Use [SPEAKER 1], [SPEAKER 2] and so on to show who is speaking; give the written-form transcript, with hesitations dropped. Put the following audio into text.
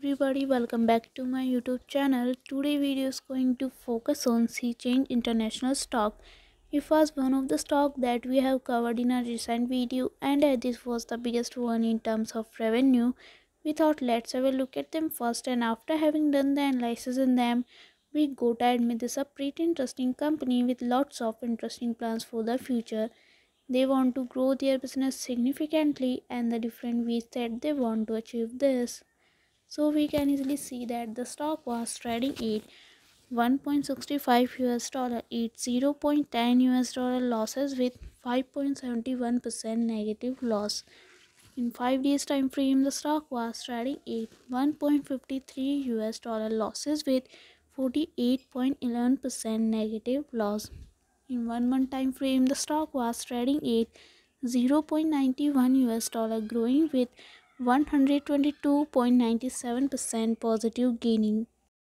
[SPEAKER 1] everybody, welcome back to my YouTube channel. Today video is going to focus on Sea Change International stock. It was one of the stock that we have covered in a recent video, and this was the biggest one in terms of revenue. We thought let's have a look at them first, and after having done the analysis in them, we go to admit this is a pretty interesting company with lots of interesting plans for the future. They want to grow their business significantly and the different ways that they want to achieve this. So we can easily see that the stock was trading at 1.65 US dollar at 0.10 US dollar losses with 5.71% negative loss. In 5 days time frame, the stock was trading at 1.53 US dollar losses with 48.11% negative loss. In 1 month time frame, the stock was trading at 0.91 US dollar growing with 122.97% positive gaining.